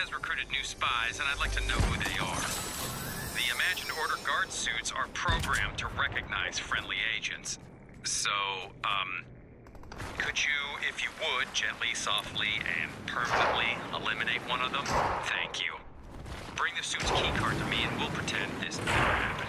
has recruited new spies, and I'd like to know who they are. The Imagined Order guard suits are programmed to recognize friendly agents. So, could you, if you would, gently, softly, and permanently eliminate one of them? Thank you. Bring the suit's keycard to me, and we'll pretend this never happened.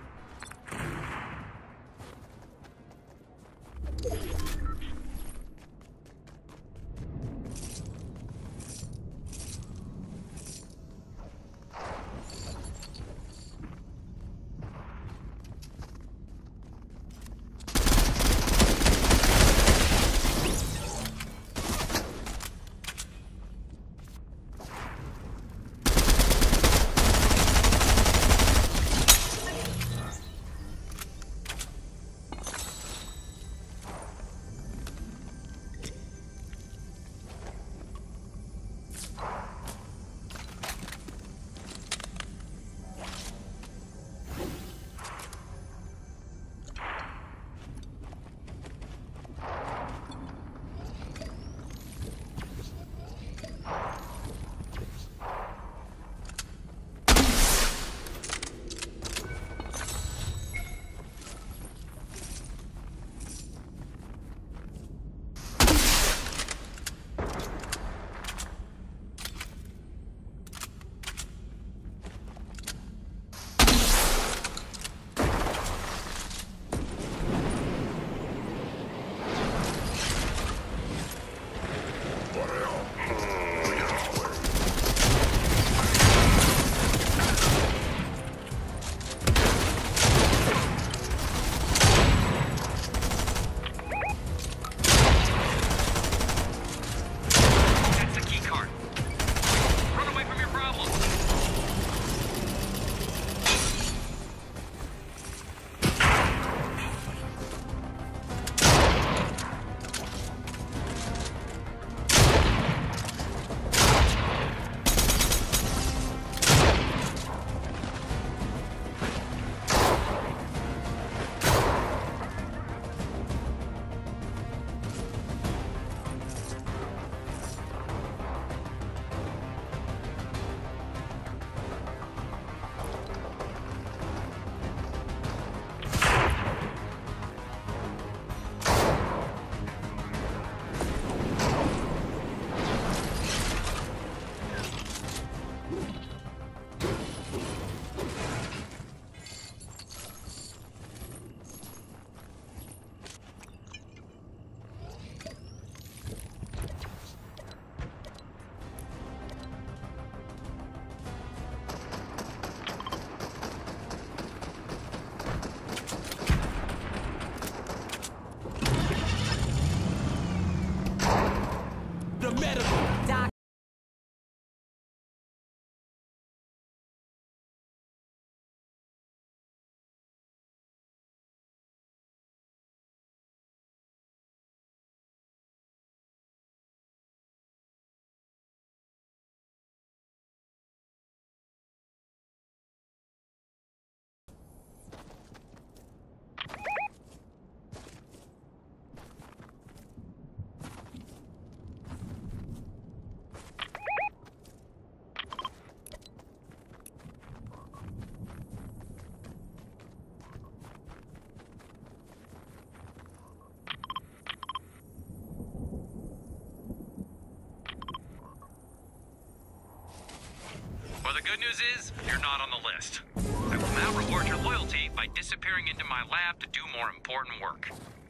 Well, the good news is, you're not on the list. I will now reward your loyalty by disappearing into my lab to do more important work.